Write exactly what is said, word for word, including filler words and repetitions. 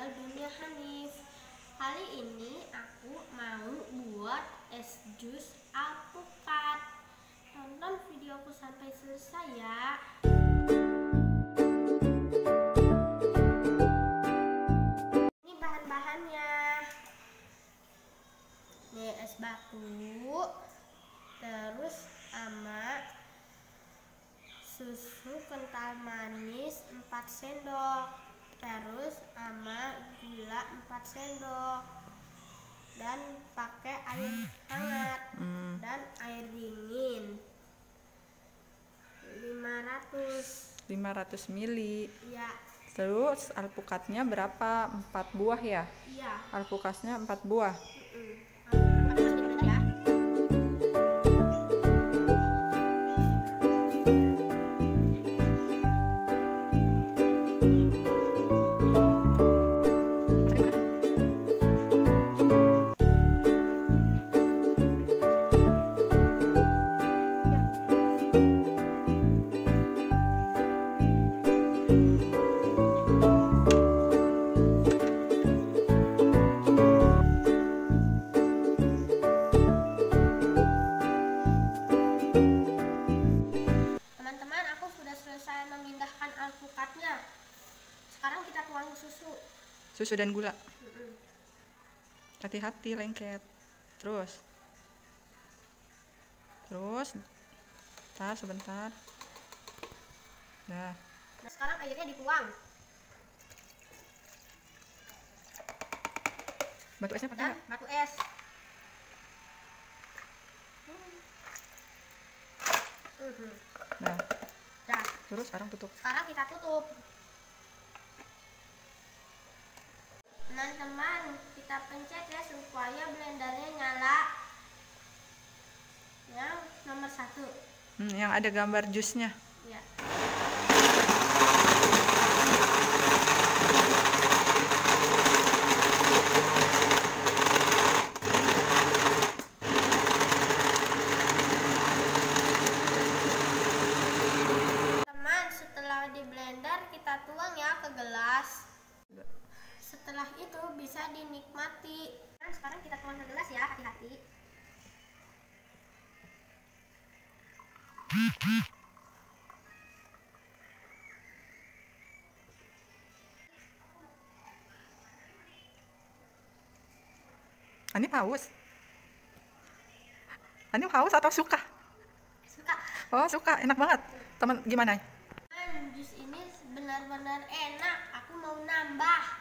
channel Duniahanif. Kali ini aku mau buat es jus alpukat. Tonton videoku sampai selesai ya. Ini bahan-bahannya. Nih es batu, terus sama susu kental manis empat sendok, terus sama gula empat sendok, dan pakai air hangat hmm. dan air dingin lima ratus mili. Ya. Terus alpukatnya berapa? empat buah ya? Iya. Alpukatnya empat buah. Mm-mm. Memindahkan alpukatnya. Sekarang kita tuang susu. Susu dan gula. Hati-hati lengket. Terus. Terus. Bentar, sebentar. Nah. Nah, sekarang airnya dituang. Batu esnya pakai? Batu es. Hmm. Nah. Dah. Terus sekarang tutup. Sekarang kita tutup. Teman-teman, kita pencet ya supaya blendernya nyala. Yang nomor satu. Hmm, yang ada gambar jusnya. Ya. Setelah di blender kita tuang ya ke gelas. Setelah itu bisa dinikmati. Nah, sekarang kita tuang ke gelas ya, hati-hati. Ani haus. Ani haus atau suka? Suka. Oh, suka. Enak banget. Teman gimana? Jus ini benar-benar enak, aku mau nambah.